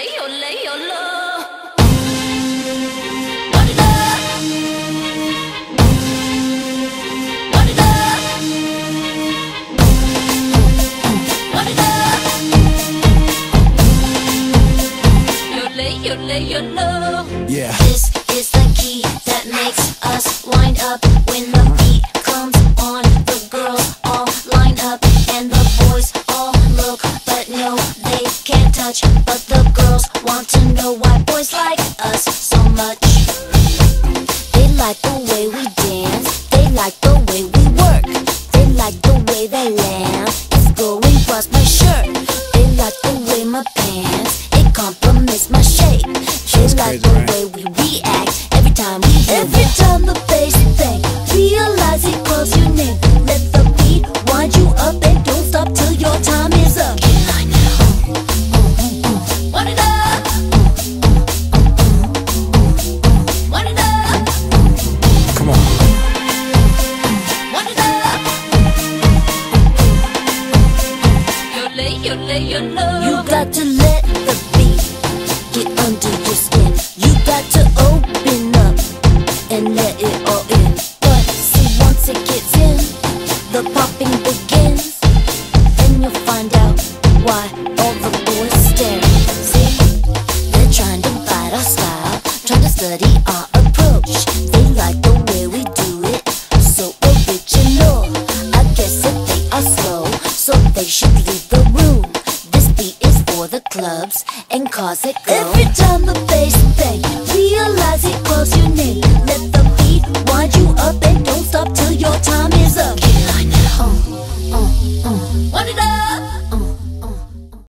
Yole, yolo. What it up? What it up? What it up? Yole, yolo. Yeah. This is the key that makes us wind up. When the beat comes on, the girls all line up and the boys all look, but no, they can't touch. But the girls want to know why boys like us so much. They like the way we dance, they like the way we work, they like the way that lamb is going across my shirt. They like the way my pants, it complements my shape. They like the way we react every time we hear. Every time the bass bang, realize it calls your name. Let the beat wind you up and don't stop till your time is up. Get in line now. What it up? What it up? Come on. What it up? Yole, yolo. You got to let the beat get under your skin. You got to open up and let it all in. But see, once it gets in, the popping begins, and you'll find out why all the boys stare. See, they're trying to bite our style, trying to study our approach. They like the way we do it, so original. I guess if they are slow, so they should leave the room. This beat is for the clubs and cause it go. Every time the bass bang, realize it calls your name. Let the beat wind